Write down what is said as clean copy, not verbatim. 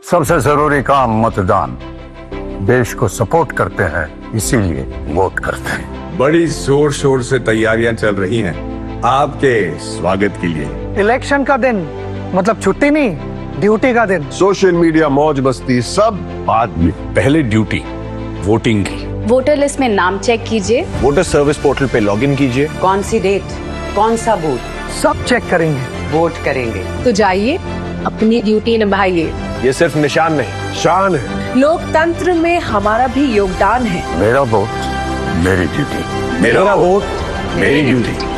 सबसे जरूरी काम मतदान। देश को सपोर्ट करते हैं, इसीलिए वोट करते हैं। बड़ी जोर शोर से तैयारियां चल रही हैं आपके स्वागत के लिए। इलेक्शन का दिन मतलब छुट्टी नहीं, ड्यूटी का दिन। सोशल मीडिया, मौज मस्ती सब बाद में, पहले ड्यूटी वोटिंग की। वोटर लिस्ट में नाम चेक कीजिए, वोटर सर्विस पोर्टल पे लॉगिन कीजिए। कौन सी डेट, कौन सा बूथ, सब चेक करेंगे, वोट करेंगे। तो जाइए अपनी ड्यूटी निभाइए। ये सिर्फ निशान नहीं, शान है। लोकतंत्र में हमारा भी योगदान है। मेरा वोट मेरी ड्यूटी। मेरा वोट मेरी ड्यूटी।